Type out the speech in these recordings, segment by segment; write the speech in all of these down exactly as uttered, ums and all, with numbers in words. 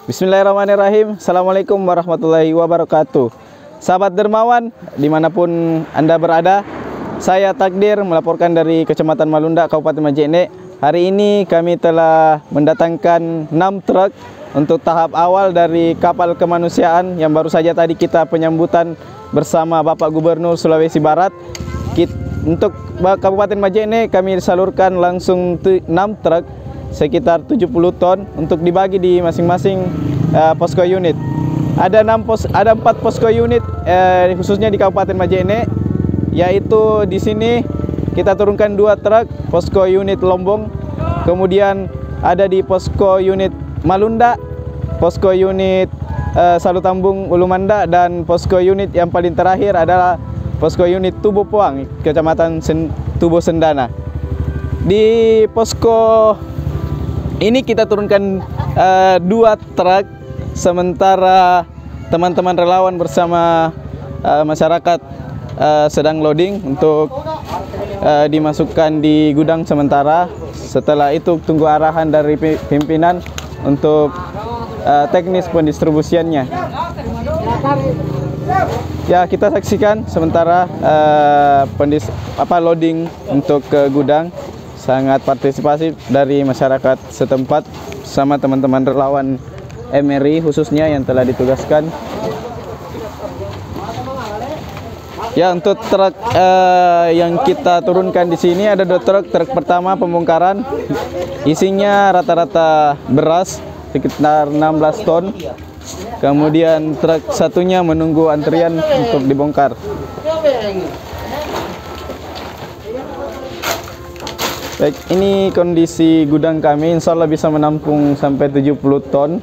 Bismillahirrahmanirrahim. Assalamualaikum warahmatullahi wabarakatuh. Sahabat dermawan, dimanapun Anda berada, saya Takdir melaporkan dari Kecamatan Malunda, Kabupaten Majene. Hari ini kami telah mendatangkan enam truk untuk tahap awal dari kapal kemanusiaan yang baru saja tadi kita penyambutan bersama Bapak Gubernur Sulawesi Barat. Untuk Kabupaten Majene kami salurkan langsung enam truk sekitar tujuh puluh ton untuk dibagi di masing-masing uh, posko unit. Ada enam pos, ada empat posko unit uh, khususnya di Kabupaten Majene, yaitu di sini kita turunkan dua truk posko unit Lombong, kemudian ada di posko unit Malunda, posko unit uh, Salutambung Ulumanda, dan posko unit yang paling terakhir adalah posko unit Tubo Puang, Kecamatan Sen, Tubo Sendana. Di posko ini kita turunkan uh, dua truk, sementara teman-teman relawan bersama uh, masyarakat uh, sedang loading untuk uh, dimasukkan di gudang sementara. Setelah itu tunggu arahan dari pimpinan untuk uh, teknis pendistribusiannya. Ya, kita saksikan sementara uh, pendis apa loading untuk ke gudang. Sangat partisipasif dari masyarakat setempat sama teman-teman relawan M R I khususnya yang telah ditugaskan. Ya, untuk truk uh, yang kita turunkan di sini ada dua truk. Truk pertama pembongkaran, isinya rata-rata beras sekitar enam belas ton. Kemudian truk satunya menunggu antrian untuk dibongkar. Baik, ini kondisi gudang kami, insya Allah bisa menampung sampai tujuh puluh ton.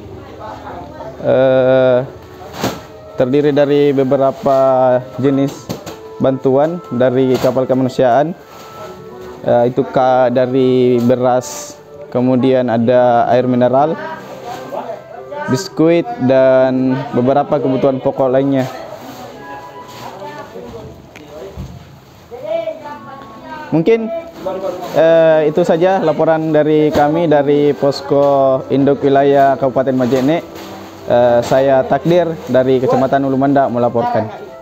Uh, terdiri dari beberapa jenis bantuan dari kapal kemanusiaan. Uh, itu ka dari beras, kemudian ada air mineral, biskuit, dan beberapa kebutuhan pokok lainnya. Mungkin Uh, itu saja laporan dari kami dari Posko Induk Wilayah Kabupaten Majene. Uh, saya Takdir dari Kecamatan Ulumanda melaporkan.